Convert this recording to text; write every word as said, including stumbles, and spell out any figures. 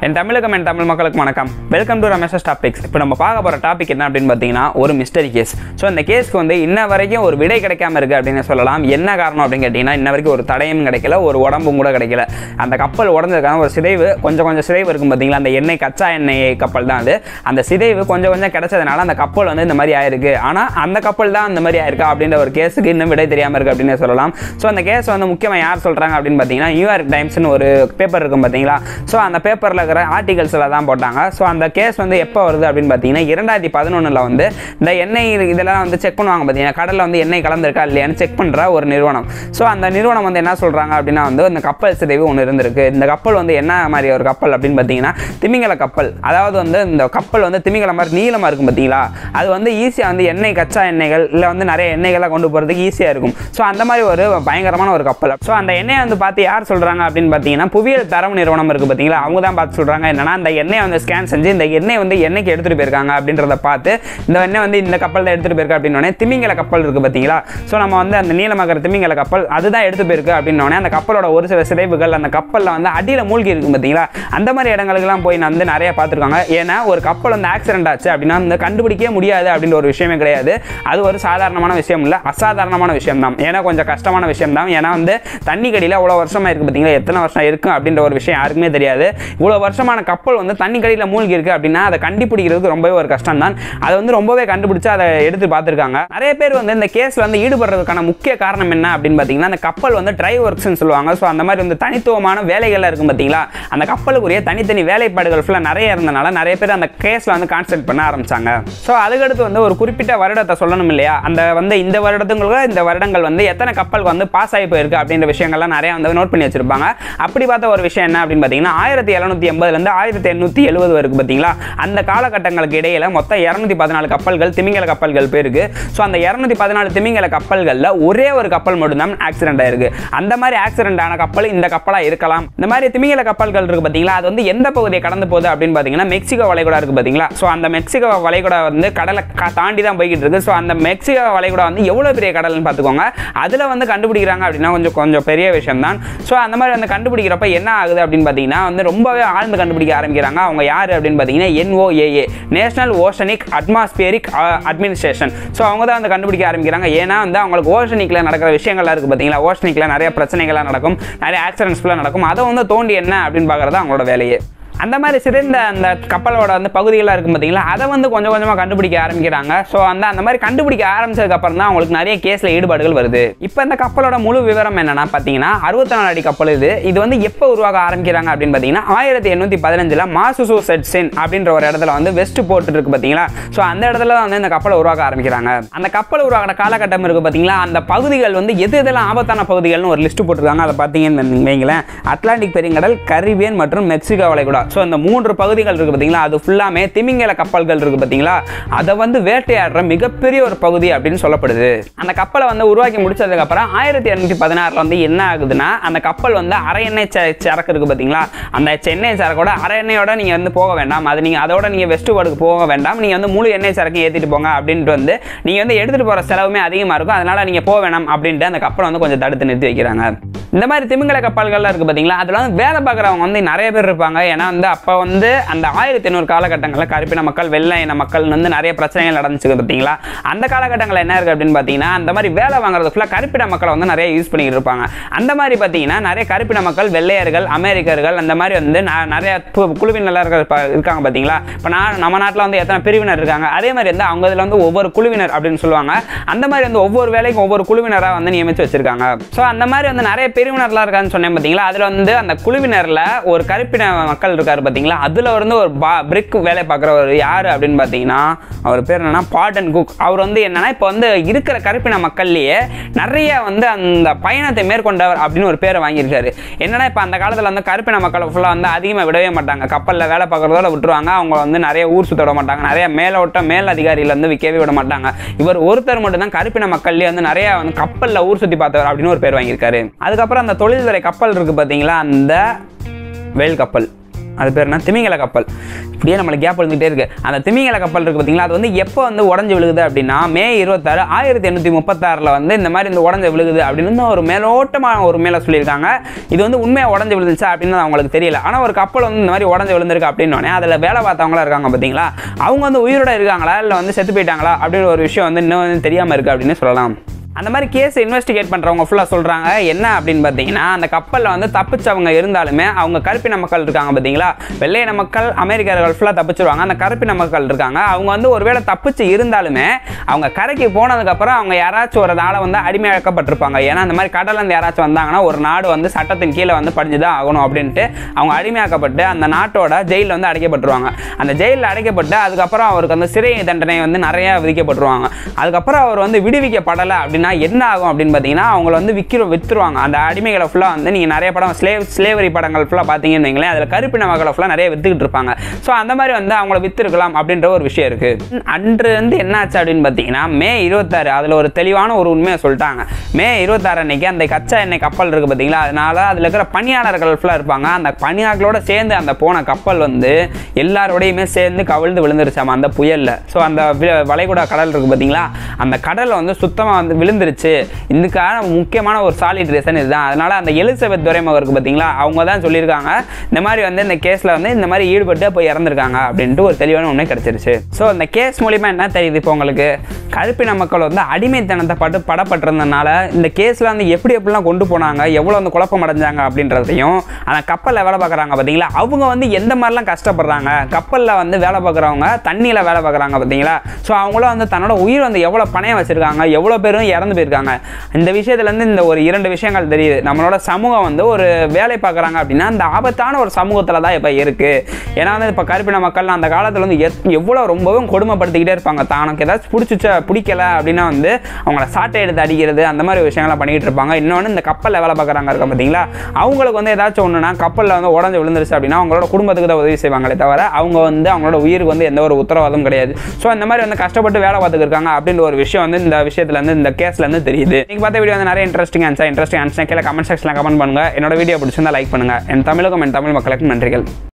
என் தமிழுக்கும் என் தமிழ் மக்களுக்கு வணக்கம். Welcome to Ramesh topics. இப்போ நம்ம பார்க்க போகிற டாபிக் என்ன அப்படின்னு பார்த்தீங்கன்னா ஒரு மிஸ்டரி கேஸ். ஸோ இந்த கேஸ்க்கு வந்து இன்ன வரைக்கும் ஒரு விடை கிடைக்காம இருக்குது அப்படின்னு சொல்லலாம். என்ன காரணம் அப்படின்னு கேட்டிங்கன்னா இன்ன வரைக்கும் ஒரு தடயம் கிடைக்கல, ஒரு உடம்பும் கூட கிடைக்கல. அந்த கப்பல் உடஞ்சதுக்கான ஒரு சிதைவு, கொஞ்சம் கொஞ்சம் சிதைவு இருக்கும் பார்த்தீங்களா, அந்த எண்ணெய் கச்சா எண்ணெய் கப்பல் தான் அது. அந்த சிதைவு கொஞ்சம் கொஞ்சம் கிடைச்சதுனால அந்த கப்பல் வந்து இந்த மாதிரி ஆயிருக்கு. ஆனால் அந்த கப்பல் தான் இந்த மாதிரி ஆயிருக்கா அப்படின்ற ஒரு கேஸுக்கு இன்னும் விடை தெரியாமல் இருக்குது அப்படின்னு சொல்லலாம். ஸோ அந்த கேஸ் வந்து முக்கியமாக யார் சொல்கிறாங்க அப்படின்னு பார்த்தீங்கன்னா நியூயார்க் டைம்ஸ்னு ஒரு பேப்பர் இருக்கும் பார்த்தீங்களா. ஸோ அந்த பேப்பரில் இருக்கிற ஆர்டிகல்ஸில் தான் போட்டாங்க. ஸோ அந்த கேஸ் வந்து எப்போ வருது அப்படின்னு பார்த்தீங்கன்னா இரண்டாயிரத்தி பதினொன்றில் வந்து இந்த எண்ணெய் இதெல்லாம் வந்து செக் பண்ணுவாங்க பார்த்தீங்கன்னா, கடலில் வந்து எண்ணெய் கலந்துருக்கா இல்லையான்னு செக் பண்ணுற ஒரு நிறுவனம். ஸோ அந்த நிறுவனம் வந்து என்ன சொல்கிறாங்க அப்படின்னா வந்து இந்த கப்பல் சிதைவு ஒன்று இருந்திருக்கு. இந்த கப்பல் வந்து என்ன மாதிரி ஒரு கப்பல் அப்படின்னு பார்த்தீங்கன்னா திமிங்கல கப்பல். அதாவது வந்து இந்த கப்பல் வந்து திமிங்கல மாதிரி நீளமாக இருக்கும் பார்த்தீங்களா, அது வந்து ஈஸியாக வந்து எண்ணெய் கச்சா எண்ணெய்கள் இல்லை வந்து நிறைய எண்ணெய்களை கொண்டு போகிறதுக்கு ஈஸியாக இருக்கும். ஸோ அந்த மாதிரி ஒரு பயங்கரமான ஒரு கப்பல். ஸோ அந்த எண்ணெயை வந்து பார்த்து யார் சொல்கிறாங்க அப்படின்னு பார்த்தீங்கன்னா புவியியல் தரவு நிறுவனம் இருக்குது பார்த்தீங்களா, அவங்க தான் பார்த்து சொல்கிறாங்க என்னன்னா இந்த எண்ணெய் வந்து ஸ்கேன் செஞ்சு இந்த எண்ணெய் வந்து எண்ணெய்க்கு எடுத்துகிட்டு போயிருக்காங்க அப்படின்றத பார்த்து இந்த எண்ணெய் வந்து இந்த கப்பல் தான் எடுத்துகிட்டு போயிருக்கா அப்படின்னோடனே திமிங்கல கப்பல் இருக்குது பார்த்தீங்களா. ஸோ நம்ம வந்து அந்த நீளமாகிற திமிங்கல கப்பல் அதுதான் எடுத்து போயிருக்கு அப்படின்னோடனே அந்த கப்பலோட ஒரு சில சிதைவுகள் அந்த கப்பலில் வந்து அடியில் மூழ்கி இருக்கும் பார்த்தீங்களா, அந்த மாதிரி இடங்களுக்குலாம் போய் வந்து நிறைய பார்த்துருக்காங்க. ஏன்னா ஒரு கப்பல் வந்து ஆக்சிடென்ட் ஆச்சு அப்படின்னா வந்து கண்டுபிடிக்கவே முடியாது அப்படின்ற ஒரு விஷயமே கிடையாது. அது ஒரு சாதாரணமான விஷயம் இல்லை, அசாதாரணமான விஷயம் தான். ஏன்னா கொஞ்சம் கஷ்டமான விஷயம் தான். ஏன்னா வந்து தண்ணி கடியில் இவ்வளோ வருஷமாக இருக்குது பார்த்தீங்களா, எத்தனை வருஷம் இருக்கும் அப்படின்ற ஒரு விஷயம் யாருக்குமே தெரியாது. இவ்வளோ வருஷமான கப்பல் வந்து தண்ணி கடியில் மூழ்கி இருக்கு அப்படின்னா அதை கண்டுபிடிக்கிறது ரொம்பவே ஒரு கஷ்டம் தான். அதை வந்து ரொம்பவே கண்டுபிடிச்சு அதை எடுத்து பார்த்துருக்காங்க. நிறைய பேர் வந்து இந்த கேஸில் வந்து ஈடுபடுறதுக்கான முக்கிய காரணம் என்ன அப்படின்னு பார்த்தீங்கன்னா அந்த கப்பல் வந்து ட்ரை ஒர்க்ஸ்ன்னு சொல்லுவாங்க. ஸோ அந்த மாதிரி வந்து தனித்துவமான வேலைகள்லாம் இருக்கும் பார்த்தீங்களா, அந்த கப்பலுக்குரிய தனித்தனி வேலைப்பாடுகள் ஃபுல்லாக நிறைய இருந்தனால நிறைய பேர் அந்த கேஸில் வந்து கான்சென்ட்ரேட் பண்ண ஆரம்பிச்சாங்க. ஸோ அதுக்கடுத்து வந்து ஒரு குறிப்பிட்ட வருடத்தை சொல்லணும் இல்லையா, அந்த வந்து இந்த வருடத்துங்களுக்கு இந்த வருடங்கள் வந்து எத்தனை கப்பல் வந்து பாஸ் ஆகி போயிருக்கு அப்படின்ற விஷயங்கள்லாம் நிறைய வந்து நோட் பண்ணி வச்சிருப்பாங்க. அப்படி பார்த்த ஒரு விஷயம் என்ன அப்படின்னு பார்த்தீங்கன்னா ஆயிரத்தி எழுநூத்தி எண்பதுலேருந்து ஆயிரத்தி எண்ணூற்றி எழுபது வரைக்கும் பார்த்தீங்களா, அந்த காலகட்டங்களுக்கு இடையில மொத்தம் இரநூத்தி பதினாலு கப்பல்கள் திமிங்கல கப்பல்கள் போயிருக்கு. ஸோ அந்த இரநூத்தி பதினாலு திமிங்கல கப்பல்களில் ஒரே ஒரு கப்பல் மட்டும்தான் ஆக்சிடென்ட் ஆயிருக்கு. அந்த மாதிரி ஆக்சிடென்ட் ஆன கப்பல் இந்த கப்பலாக இருக்கலாம். இந்த மாதிரி திமிங்கல கப்பல்கள் இருக்கு பார்த்தீங்களா, அது வந்து எந்த பகுதியை கடந்து போகுது அப்படின்னு பார்த்தீங்கன்னா மெக்சிகோ வளைகுடா இருக்கு பார்த்தீங்களா. ஸோ அந்த மெக்சிகோ வளைகுடா வந்து கடலை தாண்டி தான் போய்கிட்டு இருக்கு. ஸோ அந்த மெக்சிகோ வளைகுடா வந்து எவ்வளோ பெரிய கடல்னு பார்த்துக்கோங்க. அதில் வந்து கண்டுபிடிக்கிறாங்க அப்படின்னா கொஞ்சம் கொஞ்சம் பெரிய விஷயம் தான். ஸோ அந்த மாதிரி வந்து கண்டுபிடிக்கிறப்ப என்ன ஆகுது அப்படின்னு பார்த்தீங்கன்னா வந்து ரொம்பவே ஆழ்ந்து கண்டுபிடிக்க ஆரம்பிக்கிறாங்க. அவங்க யார் அப்படின்னு பார்த்தீங்கன்னா N O A A national oceanic atmospheric administration. So அவங்க தான் வந்து கண்டுபிடிக்க ஆரம்பிக்கிறாங்க. ஏன்னா வந்து அவங்களுக்கு ஓஷனிக்கில் நடக்கிற விஷயங்கள்லாம் இருக்குது பார்த்தீங்களா, ஓஷனிக்கில் நிறைய பிரச்சனைகள்லாம் நடக்கும், நிறைய ஆக்சிடென்ட்ஸ்லாம் நடக்கும். அதை வந்து தோண்டி என்ன அப்படின்னு பார்க்குறது அவங்களோட வேலையே. அந்த மாதிரி சிதைந்த அந்த கப்பலோட வந்து பகுதிகளாக இருக்கும் பார்த்தீங்களா, அதை வந்து கொஞ்சம் கொஞ்சமாக கண்டுபிடிக்க ஆரம்பிக்கிறாங்க. ஸோ அந்த அந்த மாதிரி கண்டுபிடிக்க ஆரம்பிச்சதுக்கு அப்புறம் தான் அவங்களுக்கு நிறைய கேஸில் ஈடுபாடுகள் வருது. இப்போ இந்த கப்பலோட முழு விவரம் என்னன்னா பார்த்தீங்கன்னா அறுபத்தி நாலு அடி கப்பல் இது. இது வந்து எப்போ உருவாக ஆரம்பிக்கிறாங்க அப்படின்னு பார்த்தீங்கன்னா ஆயிரத்தி எண்ணூற்றி பதினஞ்சில் மாசசூசெட்ஸின் அப்படின்ற ஒரு இடத்துல வந்து வெஸ்ட் போர்ட் இருக்கு பார்த்தீங்களா. ஸோ அந்த இடத்துல தான் வந்து இந்த கப்பலை உருவாக்க ஆரம்பிக்கிறாங்க. அந்த கப்பல் உருவாகிற காலகட்டம் இருக்கு பார்த்தீங்களா, அந்த பகுதிகள் வந்து எது எதெல்லாம் ஆபத்தான பகுதிகள்னு ஒரு லிஸ்ட் போட்டிருக்காங்க. அதை பார்த்தீங்கன்னு வைங்களேன், அட்லாண்டிக் பெருங்கடல், கரீபியன் மற்றும் மெக்சிகோ வளைகுடா. ஸோ இந்த மூன்று பகுதிகள் இருக்குது பார்த்தீங்களா, அது ஃபுல்லாமே திமிங்கல கப்பல்கள் இருக்குது பார்த்தீங்களா, அதை வந்து வேட்டையாடுற மிகப்பெரிய ஒரு பகுதி அப்படின்னு சொல்லப்படுது. அந்த கப்பலை வந்து உருவாக்கி முடிச்சதுக்கப்புறம் ஆயிரத்தி எண்ணூற்றி பதினாறில் வந்து என்ன ஆகுதுன்னா அந்த கப்பல் வந்து அரை எண்ணெய் சரக்கு இருக்குது பார்த்தீங்களா, அந்த எண்ணெய் சரக்கோட அரை எண்ணெயோட நீங்கள் வந்து போக வேண்டாம், அது நீங்கள் அதோட நீங்கள் வெஸ்ட் போர்டுக்கு போக வேண்டாம், நீங்கள் வந்து முழு எண்ணெய் சரக்கு ஏற்றிட்டு போங்க அப்படின்ட்டு வந்து நீங்கள் வந்து எடுத்துகிட்டு போகிற செலவுமே அதிகமாக இருக்கும், அதனால் நீங்கள் போக வேணாம் அப்படின்ட்டு அந்த கப்பலை வந்து கொஞ்சம் தடுத்து நிறுத்தி வைக்கிறாங்க. இந்த மாதிரி திமிங்கல கப்பல்கள்லாம் இருக்குது பார்த்தீங்களா, அதில் வந்து வேலை பார்க்குறவங்க வந்து நிறைய பேர் இருப்பாங்க. ஏன்னா வந்து அப்போ வந்து அந்த ஆயிரத்தி எண்ணூறு காலகட்டங்களில் கருப்பின மக்கள் வெள்ளை இன மக்கள் வந்து நிறைய பிரச்சனைகள் நடந்துச்சு பார்த்தீங்களா. அந்த காலகட்டங்களில் என்ன இருக்குது அப்படின்னு பார்த்தீங்கன்னா அந்த மாதிரி வேலை வாங்குறது ஃபுல்லாக கருப்பின மக்களை வந்து நிறைய யூஸ் பண்ணிக்கிட்டு இருப்பாங்க. அந்த மாதிரி பார்த்தீங்கன்னா நிறைய கருப்பின மக்கள், வெள்ளையர்கள், அமெரிக்கர்கள் அந்த மாதிரி வந்து நிறைய குழுவினர் இருக்காங்க பார்த்தீங்களா. இப்போ நான் நம்ம நாட்டில் வந்து எத்தனை பிரிவினர் இருக்காங்க, அதே மாதிரி வந்து அவங்க இதில் வந்து ஒவ்வொரு குழுவினர் அப்படின்னு சொல்லுவாங்க. அந்த மாதிரி வந்து ஒவ்வொரு வேலைக்கும் ஒவ்வொரு குழுவினராக வந்து நியமித்து வச்சிருக்காங்க. ஸோ அந்த மாதிரி வந்து நிறைய பிரிவினர்லாம் இருக்கான்னு சொன்னேன் பார்த்தீங்களா. அதில் வந்து அந்த குழுவினரில் ஒரு கருப்பின மக்கள் இருக்காரு பார்த்தீங்களா, அதில் வந்து ஒரு பிரிக் வேலை பார்க்குறவர் யார் அப்படின்னு பார்த்தீங்கன்னா அவர் பேர் என்னன்னா பாட்டன் குக். அவர் வந்து என்னன்னா இப்போ வந்து இருக்கிற கருப்பின மக்கள்லேயே நிறைய வந்து அந்த பயணத்தை மேற்கொண்டவர் அப்படின்னு ஒரு பேரை வாங்கியிருக்காரு. என்னன்னா இப்போ அந்த காலத்தில் வந்து கருப்பின மக்களை ஃபுல்லாக வந்து அதிகமாக விடவே மாட்டாங்க, கப்பலில் வேலை பார்க்குறதோட விட்டுருவாங்க. அவங்க வந்து நிறைய ஊர் சுத்த விட மாட்டாங்க, நிறைய மேலோட்டம் மேல் அதிகாரியில் வந்து விற்கவே விட மாட்டாங்க. இவர் ஒருத்தர் மட்டும் தான் கருப்பின மக்கள்லேயே வந்து நிறைய வந்து கப்பலில் ஊர் சுற்றி பார்த்தவர் அப்படின்னு ஒரு பேர் வாங்கியிருக்காரு. அதுக்கப்புறம் அந்த தொழில்துறை கப்பல் இருக்குது பார்த்தீங்களா, அந்த வேல் கப்பல். அது பேர் என்ன திமிங்கல கப்பல். இப்படியே நம்மளுக்கு கேப் வந்துகிட்டே இருக்குது. அந்த திமிங்கல கப்பல் இருக்குது பார்த்தீங்களா, அது வந்து எப்போ வந்து உடஞ்சி விழுகுது அப்படின்னா மே இருபத்தாறு ஆயிரத்தி எண்ணூற்றி முப்பத்தாறில் வந்து இந்த மாதிரி இந்த உடஞ்சி விழுகுது அப்படின்னு ஒரு மேலோட்டமாக ஒரு மேலே சொல்லியிருக்காங்க. இது வந்து உண்மையாக உடஞ்சி விழுந்துச்சா அப்படின்னு அவங்களுக்கு தெரியல. ஆனால் ஒரு கப்பல் வந்து இந்த மாதிரி உடஞ்சி விழுந்திருக்கு அப்படின்னோடனே அதில் வேலை பார்த்தவங்களா இருக்காங்க பார்த்தீங்களா, அவங்க வந்து உயிரோட இருக்காங்களா இல்லை வந்து செத்து போயிட்டாங்களா அப்படின்னு ஒரு விஷயம் வந்து இன்னும் வந்து தெரியாமல் இருக்குது அப்படின்னு சொல்லலாம். அந்த மாதிரி கேஸ் இன்வெஸ்டிகேட் பண்ணுறவங்க ஃபுல்லாக சொல்கிறாங்க என்ன அப்படின்னு பார்த்தீங்கன்னா, அந்த கப்பலில் வந்து தப்பிச்சவங்க இருந்தாலுமே அவங்க கருப்பின மக்கள் இருக்காங்க பார்த்தீங்களா, வெள்ளையின மக்கள் அமெரிக்கர்கள் ஃபுல்லாக தப்பிச்சிருவாங்க. அந்த கருப்பின மக்கள் இருக்காங்க, அவங்க வந்து ஒருவேளை தப்பிச்சு இருந்தாலுமே அவங்க கரைக்கு போனதுக்கப்புறம் அவங்க யாராச்சும் ஒரு ஆளை வந்து அடிமையாக்கப்பட்டிருப்பாங்க. ஏன்னா அந்த மாதிரி கடலேருந்து யாராச்சும் வந்தாங்கன்னா ஒரு நாடு வந்து சட்டத்தின் கீழே வந்து படிஞ்சு தான் ஆகணும் அப்படின்ட்டு அவங்க அடிமையாக்கப்பட்டு அந்த நாட்டோட ஜெயிலில் வந்து அடைக்கப்பட்டுருவாங்க. அந்த ஜெயிலில் அடைக்கப்பட்டு அதுக்கப்புறம் அவருக்கு வந்து சிறை தண்டனை வந்து நிறையா விதிக்கப்பட்டுருவாங்க. அதுக்கப்புறம் அவர் வந்து விடுவிக்கப்படலை அப்படின்னு என்ன ஆகும் அப்படின்னு பார்த்தீங்கன்னா, அவங்கள வந்து விற்கிற வித்துருவாங்க. அந்த அடிமைகளை ஃபுல்லாக வந்து நீங்கள் நிறைய படம் ஸ்லேவ் ஸ்லேவரி படங்கள் ஃபுல்லாக பார்த்தீங்கன்னு வைங்களேன், அதில் கருப்பின மக்களை ஃபுல்லாக நிறைய வித்துக்கிட்டு இருப்பாங்க. ஸோ அந்த மாதிரி வந்து அவங்கள வித்துருக்கலாம் அப்படின்ற ஒரு விஷயம் இருக்குது. அன்று வந்து என்னாச்சு அப்படின்னு பார்த்தீங்கன்னா, மே இருபத்தாறு அதில் ஒரு தெளிவான ஒரு உண்மையை சொல்லிட்டாங்க. மே இருபத்தாறு அன்னைக்கு அந்த கச்சா எண்ணெய் கப்பல் இருக்குது பார்த்தீங்களா, அதனால அதில் இருக்கிற பணியாளர்கள் ஃபுல்லாக இருப்பாங்க. அந்த பணியாளர்களோட சேர்ந்து அந்த போன கப்பல் வந்து எல்லாரோடையுமே சேர்ந்து கவிழ்ந்து விழுந்துருச்சாமா அந்த புயலில். ஸோ அந்த வளைகுடா கடல் இருக்குது பார்த்தீங்களா, அந்த கடலை வந்து சுத்தமாக வந்து விழுந்துருச்சு. இதுக்கான முக்கியமான ஒரு சாலிட் ரீசன் இதுதான். அதனால அந்த எலிசபெத் துரைமுகம் இருக்கு பார்த்தீங்களா, அவங்க தான் சொல்லியிருக்காங்க இந்த மாதிரி வந்து இந்த கேஸில் வந்து இந்த மாதிரி ஈடுபட்டு போய் இறந்துருக்காங்க அப்படின்ட்டு ஒரு தெளிவான உண்மை கிடைச்சிருச்சு. ஸோ இந்த கேஸ் மூலிமா என்ன தெரியுது இப்போ உங்களுக்கு, கருப்பின மக்கள் வந்து அடிமைத்தனத்தை பட்டு படப்பட்டிருந்தனால இந்த கேஸில் வந்து எப்படி எப்படிலாம் கொண்டு போனாங்க, எவ்வளோ வந்து குழப்பம் அடைஞ்சாங்க அப்படின்றதையும், அந்த கப்பலில் வேலை பார்க்குறாங்க பார்த்தீங்களா அவங்க வந்து எந்த மாதிரிலாம் கஷ்டப்படுறாங்க, கப்பலில் வந்து வேலை பார்க்குறவங்க தண்ணியில் வேலை பார்க்குறாங்க பார்த்தீங்களா, ஸோ அவங்களும் வந்து தன்னோட உயிர் வந்து எவ்வளோ பணையம் வச்சுருக்காங்க, எவ்வளோ பேரும் இறந்து போயிருக்காங்க. இந்த விஷயத்துலேருந்து இந்த ஒரு இரண்டு விஷயங்கள் தெரியுது. நம்மளோட சமூகம் வந்து ஒரு வேலை பார்க்குறாங்க அப்படின்னா அந்த ஆபத்தான ஒரு சமூகத்தில் தான் இப்போ இருக்குது. ஏன்னா வந்து இப்போ கருப்பின மக்கள் அந்த காலத்தில் வந்து எவ்வளோ ரொம்பவும் கொடுமைப்படுத்திக்கிட்டே இருப்பாங்க. தனக்கு ஏதாச்சும் பிடிச்சிச்ச பிடிக்கல அப்படின்னா வந்து அவங்கள சாட்டை எடுத்து அடிக்கிறது அந்த மாதிரி விஷயங்கள்லாம் பண்ணிக்கிட்டு இருப்பாங்க. இன்னொன்று இந்த கப்பலில் வேலை பார்க்குறாங்க இருக்க பார்த்தீங்களா, அவங்களுக்கு வந்து ஏதாச்சும் ஒன்றுனா கப்பலில் வந்து உடஞ்சி விழுந்துருச்சு அப்படின்னா அவங்களோட குடும்பத்துக்கு தான் உதவி செய்வாங்களே தவிர அவங்க வந்து அவங்களோட உயிருக்கு வந்து எந்த ஒரு உத்தரவாதம் கிடையாது. ஸோ இந்த மாதிரி வந்து கஷ்டப்பட்டு வேலை பார்த்துக்கு இருக்காங்க அப்படின்ற ஒரு விஷயம் வந்து இந்த விஷயத்துல இருந்து இந்த கேஸ்ல இருந்து தெரியுது. நீங்க பார்த்த வீடியோ வந்து நிறைய இன்ட்ரெஸ்டிங் ஆன்சர் இன்ட்ரெஸ்டிங் ஆன்சர் கீழே கமெண்ட் செக்ஷன்ல கமெண்ட் பண்ணுங்க. என்னோட வீடியோ பிடிச்சிருந்தா லைக் பண்ணுங்க. என் தமிழுக்கும் என் தமிழ் மக்களுக்கும் நன்றிகள்.